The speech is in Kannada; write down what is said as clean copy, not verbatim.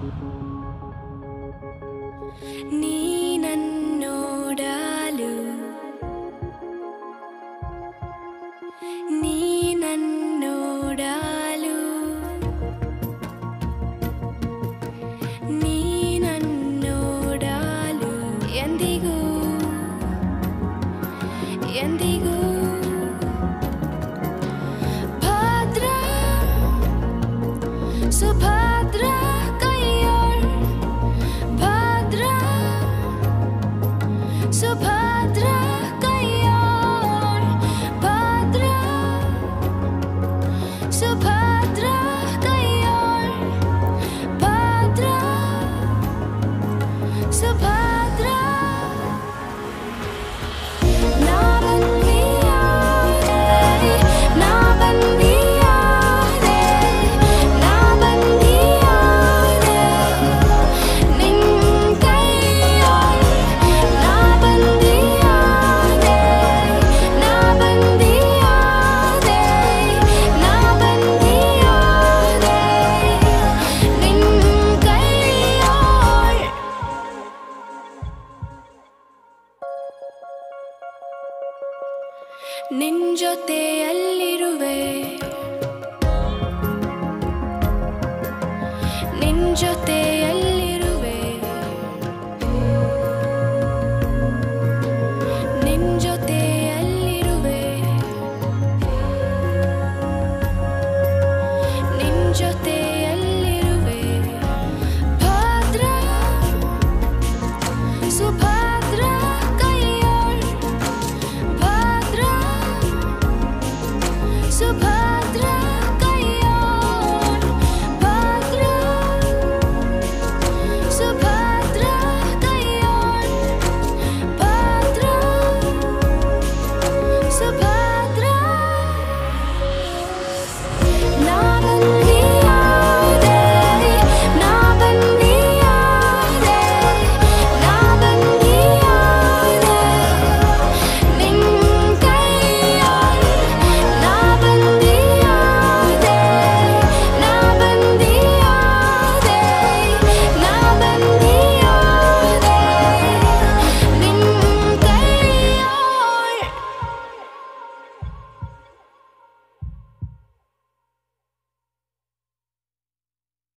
ನೀನನ್ನೋಡಲು ನೀನನ್ನೋಡಲು ನೀನನ್ನೋಡಲು ಎಂದಿಗೂ ಎಂದಿಗೂ ಭದ್ರ ಸುಭದ್ರ ಕೈಯೋಳ್ ಭದ್ರ ಸುಭದ್ರ ಕೈಯೋಳ್ ಭದ್ರ ಸುಭದ್ರ ಕೈಯೋಳ್ ಭದ್ರ ಸುಭದ್ರ ನಾ ಬಂದಿಯಾದೆ ನಾ ಬಂದಿಯಾದೆ ನಾ ಬಂದಿಯಾದೆ ನಿನ್ ಕೈಯೋಳ್ ನಾ ಬಂದಿಯಾದೆ ನಾ ಬಂದಿಯಾದೆ ನಾ ಬಂದಿಯಾದೆ ನಿನ್ ಕೈಯೋಳ್ ನಿನ್ ಜೊತೆಯಲ್ಲಿರುವೆ